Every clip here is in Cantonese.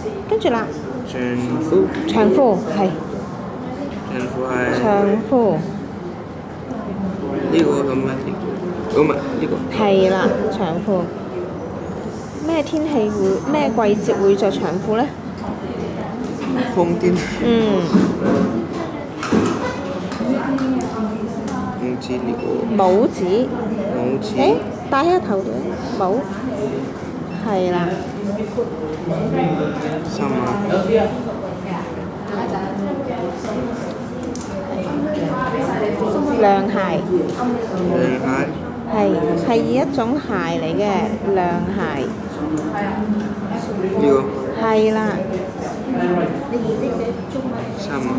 跟住啦， 長褲， 長褲係長褲係長褲呢個咁乜嘢？唔係呢個係啦，長褲。咩天氣會咩季節會着長褲呢？ 冬天， 嗯， 唔知呢個帽子。 帽子， 誒，戴喺頭度帽，係啦。 衫啊， 涼鞋涼鞋， 係一種鞋嚟嘅涼鞋， 呢個係啦。 衫啊，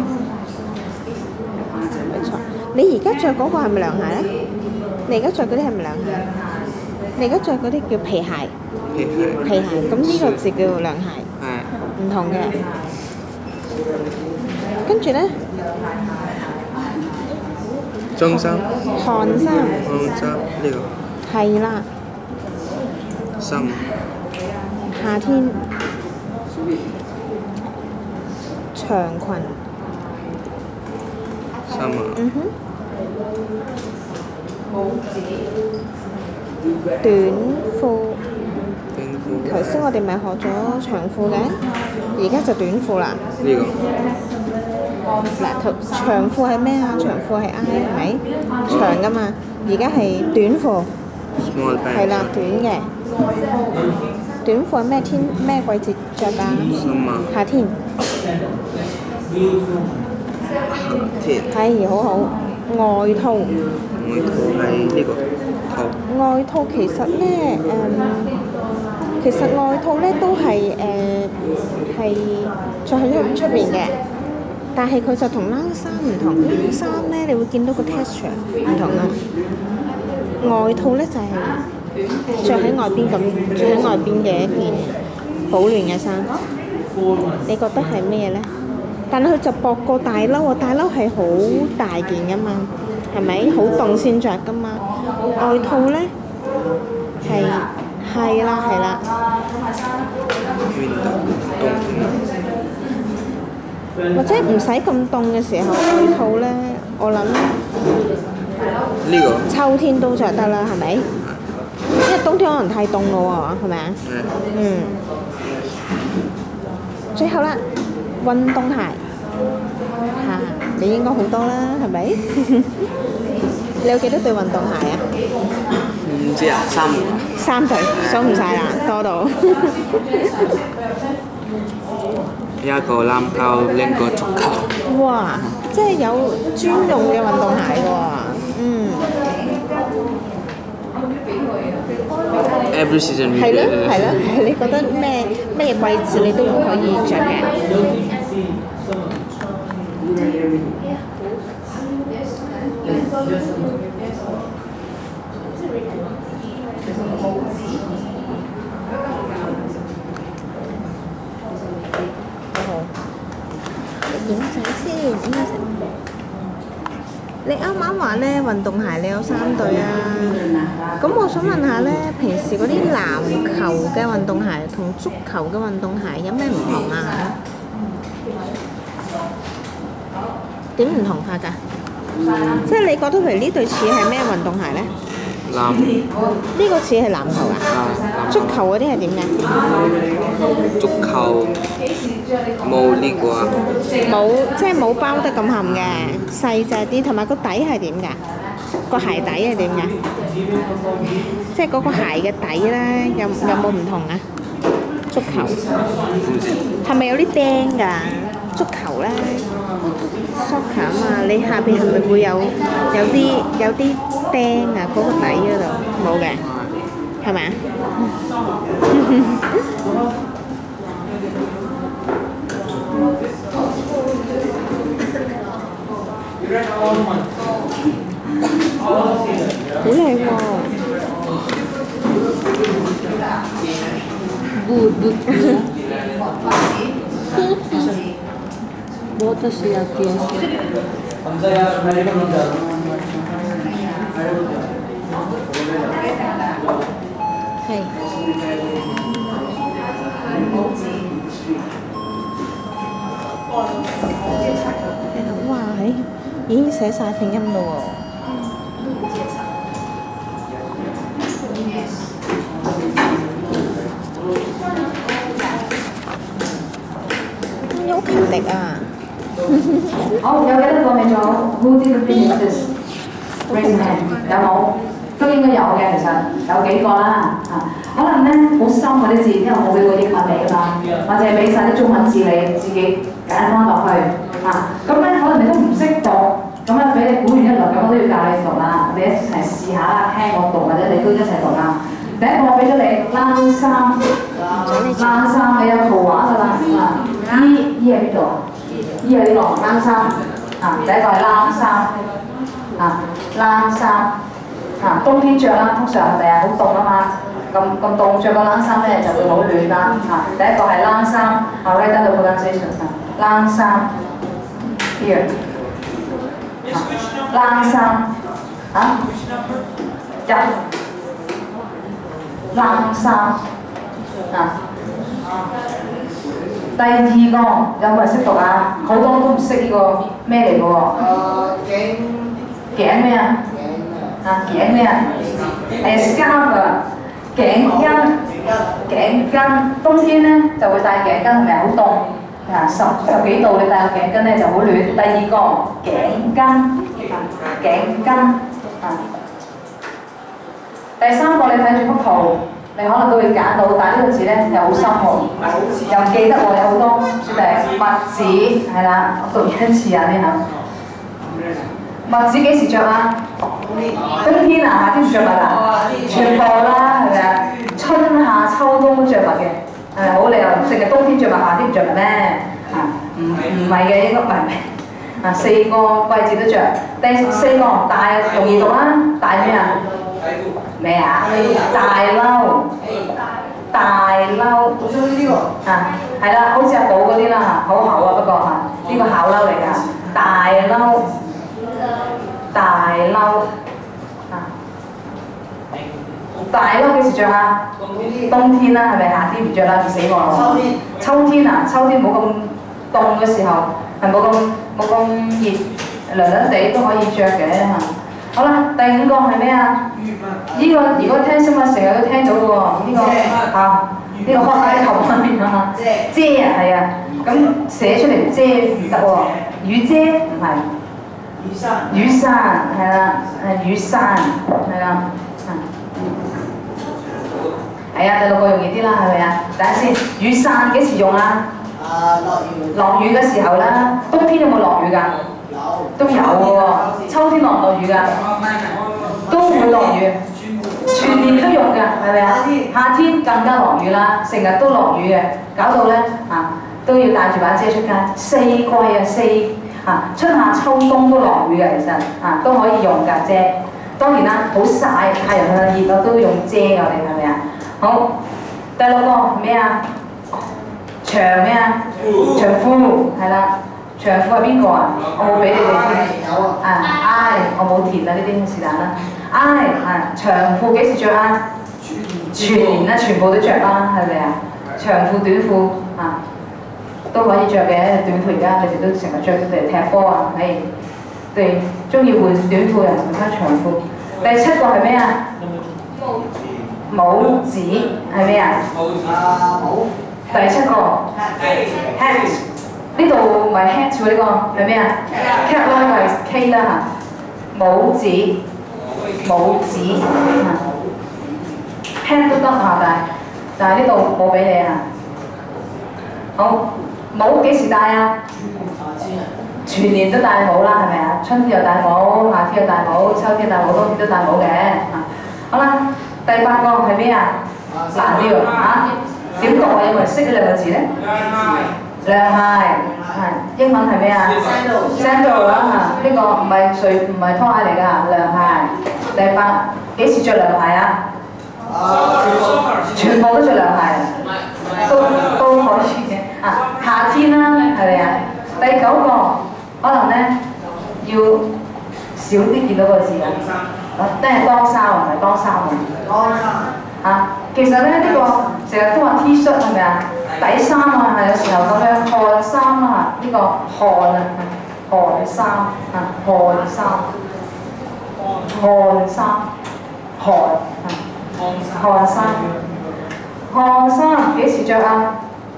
冇錯。你而家着嗰個係咪涼鞋咧？你而家着嗰啲係咪涼鞋？你而家着嗰啲叫皮鞋， 皮鞋， 皮鞋。咁呢個字叫涼鞋， 係唔同嘅。跟住咧， 中衫， 汗衫汗衫呢個係啦， 衫， 夏天長裙， 衫啊， 嗯哼，短褲。 短褲， 頭先我哋咪學咗長褲嘅，而家就短褲啦。 呢個嗱，長褲係咩啊？長褲係 I 係咪？長噶嘛，而家係短褲， small 係啦， pants， 短嘅。短褲係咩季節着㗎？夏天。 天， 係，好好。外套， 外套係呢個套， 外套其實咧其實外套咧都係係着喺出面嘅，但係佢就同冷衫唔同。冷衫咧，你會見到個 texture 唔同啊。外套咧就係着喺外邊咁，着喺外邊嘅一件保暖嘅衫。你覺得係咩咧？但係佢就薄過大褸喎，大褸係好大件噶嘛，係咪？好凍先着噶嘛。外套咧係啦，或者唔使咁凍嘅時候，外套咧，我諗呢個秋天都着得啦，係咪？因為冬天可能太凍咯喎，係咪啊？嗯。最後啦，運動鞋嚇，你應該好多啦，係咪？你有幾多對運動鞋啊？ 唔知啊， 3對，數唔晒啦，多到。 一個籃球，兩個足球。 哇！即係有專用嘅運動鞋㗎喎，嗯。 Every season 係咯，你覺得咩季節你都可以着嘅？好，影相先，影相。你啱啱話咧運動鞋你有3對啊，咁我想問下咧，平時嗰啲籃球嘅運動鞋同足球嘅運動鞋有咩唔同啊？點唔同法㗎？即係你覺得譬如呢對似係咩運動鞋咧？呢個似係籃球啊？足球嗰啲係點嘅？ 足球冇呢個啊， 冇，即係冇包得咁冚嘅，細隻啲，同埋個底係點㗎？個鞋底係點㗎？即係嗰個鞋嘅底咧，有冇唔同啊？足球係咪有啲釘㗎？足球咧 soccer 啊嘛，你下邊係咪會有啲釘啊？嗰個底嗰度冇嘅，係咪啊？好靚喎！बहुत अच्छी आती है है 已經寫晒拼音咯喎。你好勤力啊！ 好，有幾多個未做 ？Who did finish this? Raise hand。有冇？都應該有嘅，其實有幾個啦。可能咧好深嗰啲字，因為我冇俾個英文你㗎嘛，或者係俾晒啲中文字你自己揀翻落去。咁咧可能你都唔識讀，咁咧俾你估完一輪，咁我都要教你讀啦。你一齊試下啦，聽我讀或者你都一齊讀啦。第一個我俾咗你冷衫，冷衫你有圖畫㗎啦。E 喺邊度啊？E 喺呢個冷衫。第一個係冷衫。冷衫。冬天着啦，通常係咪啊？好凍啊嘛，咁凍着個冷衫咧就會好暖啦。第一個係冷衫，write down the pronunciation。冷衫 ，here。冷衫，一。冷衫，第二個有冇人識讀啊？好多都唔識呢個咩嚟嘅喎？頸咩啊？頸咩啊？係 scarf 啊，頸巾。冬天咧就會戴頸巾，係咪好凍？十幾度你戴個頸巾咧就好暖。第二個頸巾。第三個你睇住幅圖，你可能都會揀到，但係呢個字咧又好深喎，又唔記得喎，有好多説明襪子係啦，我讀完一次啊呢下。襪子幾時着啊？冬天啊，夏天着襪啊？全部啦，係咪啊？春夏秋冬都着襪嘅，係咪好？你又淨係冬天着襪，夏天唔着襪咩？唔係嘅，應該唔係。4個季節都着。第4個大容易讀啦，大咩啊？咩啊？大褸。係啦，好似阿寶嗰啲啦，好厚啊，不過呢個厚褸嚟㗎，大褸。大褸幾時着啊？冬天啦，係咪？夏天唔着啦，熱死我啦！秋天啊，秋天冇咁凍嘅時候，係冇咁熱，涼涼地都可以着嘅。好啦，第5個係咩啊？呢個如果聽新聞成日都聽到嘅喎，呢個開埃及啊，遮啊，係啊，咁寫出嚟遮唔得喎，雨遮唔係。雨傘係啦，雨傘係啦，係啊，第6個容易啲啦，係咪啊？等下先，雨傘幾時用啊？落雨嘅時候啦。冬天有冇落雨㗎？都有喎。秋天落唔落雨㗎？都會落雨，全年都用㗎，係咪啊？夏天更加落雨啦，成日都落雨嘅，搞到咧都要帶住把遮出街。4季啊，春夏秋冬都落雨嘅，其實都可以用㗎遮。當然啦，好曬，太陽向熱我都用遮㗎，你係咪啊？好，第6個係咩啊？長咩啊？長褲係啦，長褲係邊個啊？我冇俾你哋添。我冇填啊，呢啲是但啦。長褲幾時着啊？全年啦，全部都着啦，係咪啊？長褲短褲都可以着嘅，短褲而家你哋都成日着嚟踢波啊，對，中意換短褲又換翻長褲。第7個係咩啊？帽子係咩啊？第7個 hat， 呢度唔係 hat 喎，呢個係咩啊 ？cap 啦，係 K 啦嚇。帽子 hat 都得嚇，但係呢度冇俾你啊。好，帽幾時戴啊？全年都戴帽啦，係咪啊？春天又戴帽，夏天又戴帽，秋天戴帽，冬天都戴帽嘅。好啦，第8個係咩啊？難啲喎點讀啊？有冇人識呢2個字咧？涼鞋英文係咩啊 ？Sandal 啦呢個唔係拖鞋嚟㗎，涼鞋。第8幾時着涼鞋啊？全部都着涼鞋，都可以嘅。夏天啦，係咪啊？第9個可能咧要少啲見到個字啊，即係當衫唔係當衫其實咧呢個成日都話 T 恤係咪啊？底衫啊，有時候咁樣汗衫啊，呢個汗啊， 寒衫啊，寒衫，寒衫，寒啊，寒衫，寒衫幾時着啊？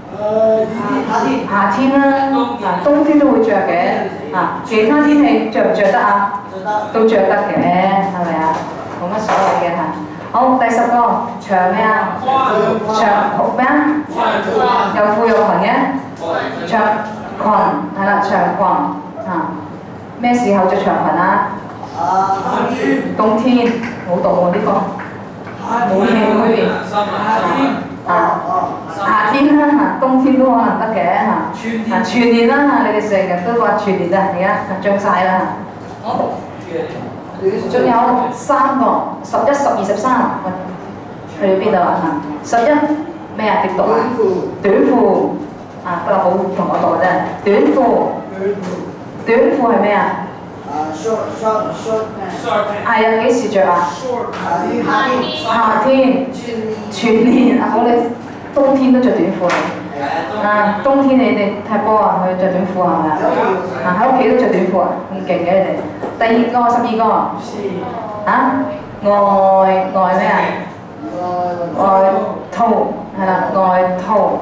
夏天啦，冬天都會着嘅，其他天氣着唔着得啊？都着得嘅，係咪啊？冇乜所謂嘅嚇。好，第10個長咩啊？長咩啊？又褲又裙嘅，長裙係啦，長裙啊。咩時候着長裙啊？冬天冇讀喎呢個，冇嘢嗰邊。夏天啦嚇，冬天都可能得嘅嚇。全年啦嚇，你哋成日都話全年啊，而家着晒啦嚇。好。仲有3個，11、12、13，去咗邊度啊？11咩啊？點讀啊？短褲啊，不過好同我讀嘅啫。短褲係咩啊？short 係啊，幾時着啊？夏天，全年啊！我哋冬天都着短褲嚟。冬天你哋踢波啊，去着短褲係咪啊？喺屋企都着短褲啊，咁勁嘅你哋。第2個12個外咩啊？外套係啦，外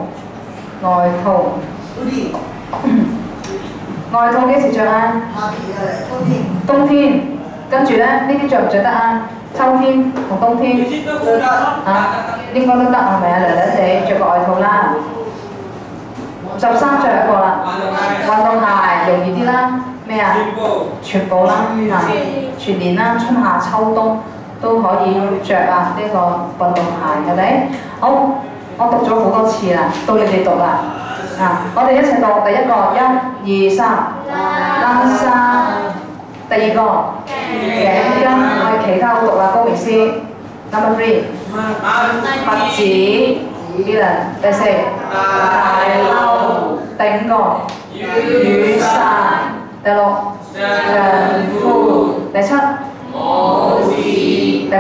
套幾時着啊？冬天，跟住咧呢啲着唔着得啊？秋天同冬天應該都得係咪啊？娘娘哋着個外套啦。13着一個啦，運動鞋容易啲啦。咩啊？全部啦，全年啦，春夏秋冬都可以着啊！呢個運動鞋係咪？好，我讀咗好多次啦，到你哋讀啦。我哋一齊讀第1個1、2、3，冷衫。第2個頸巾，我哋其他好讀啦，高明師。Number 3，襪子。第4，大褸。第5個雨傘。第6，長褲。第7，帽子。第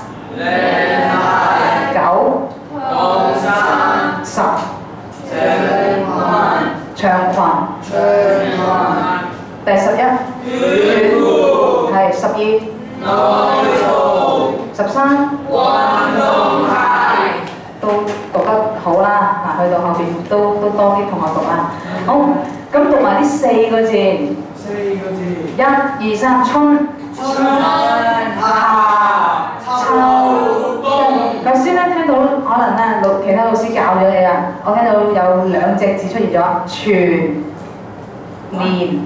8，9，10，長裙。第11，短褲。係12，13，運動鞋。都讀得好啦，去到後邊都多啲同學讀啊。好，咁讀埋呢4個字。1、2、3，春、夏、秋、冬。頭先咧聽到可能咧其他老師教咗你啦，我聽到有2隻字出現咗，全年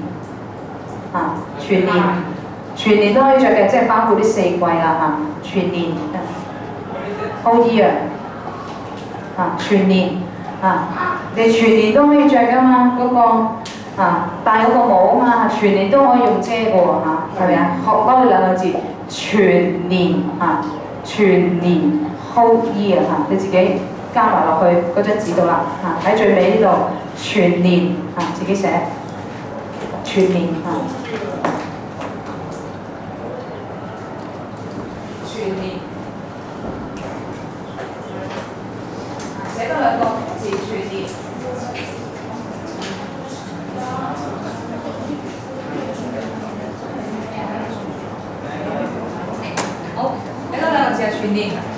全年都可以着嘅，即係包括啲4季啦嚇，全年 whole year 全年你全年都可以着噶嘛，嗰個戴嗰個帽啊嘛，全年都可以用遮嘅喎係咪啊？學多咗2個字，全年全年 whole year 你自己加埋落去嗰張紙度啦喺最尾呢度全年自己寫全年全年寫多2個字全年。好，寫多2個字係全年。